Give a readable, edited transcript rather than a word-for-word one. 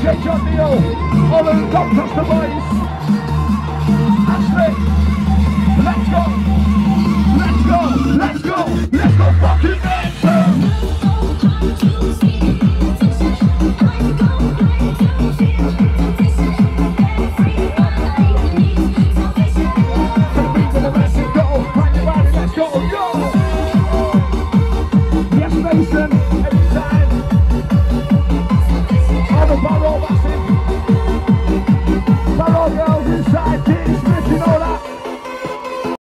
DJ John Neal, Olu, don't touch the voice. Ashley, let's go, let's go, let's go, let's go fucking dance. Yes, Mason, anytime. On the barrel, that's it.